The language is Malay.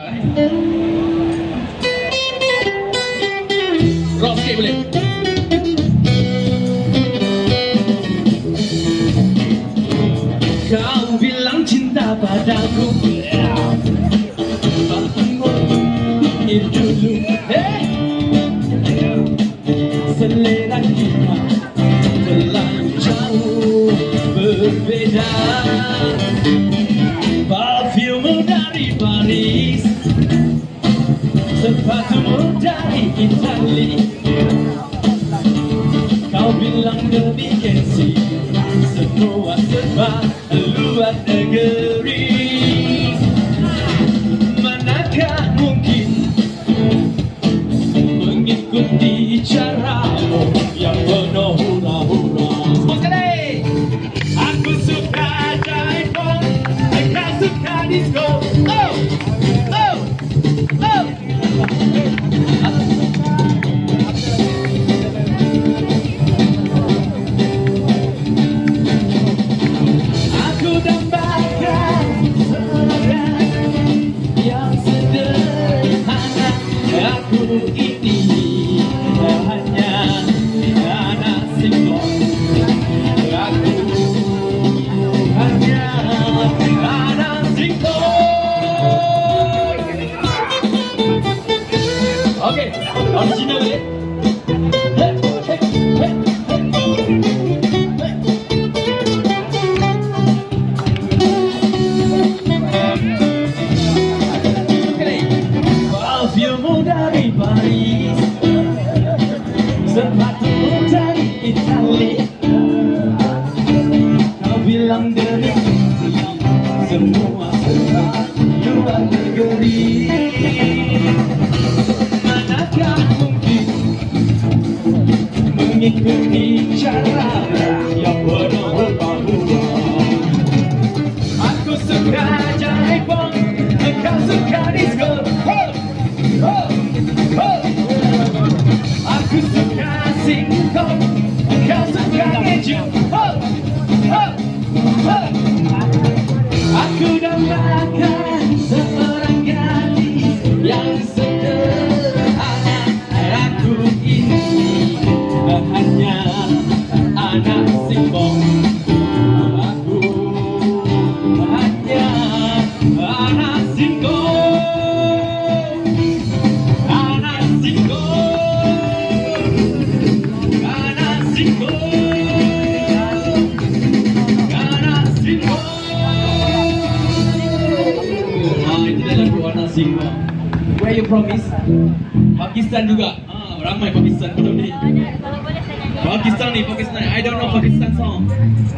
Rock sikit boleh? Kau bilang cinta padaku, ini dulu, selera kita terlalu jauh berbeda. Parfummu dari Paris, sepatumu dari Itali. Kau bilang demi gengsi, semua serba luar negeri. Manakah mungkin mengikuti caramu yang penuh hura-hura? Sekali, aku suka iPhone, aku suka disco. Oh, oh, oh. Aku dambakan semangat yang sederhana. Aku ini hanya anak singkong. Aku hanya anak singkong. Oke, original boleh? Parfummu dari Paris, sepatumu dari Itali. Kau bilang demi semua serba luar negeri. Manakah mungkin mengikuti cara yang penuh hura-hura? Aku suka jaipong, kau suka disco. Oh, oh. Aku suka singkong, kau suka keju. Oh, oh, oh. Aku dambakan seorang gadis yang sederhana. Aku ini hanya anak singkong. Aku hanya anak singkong. Where you from, Miss? Pakistan juga. Ramai Pakistan pada ni. Pakistan ni, Pakistan. I don't know Pakistan song.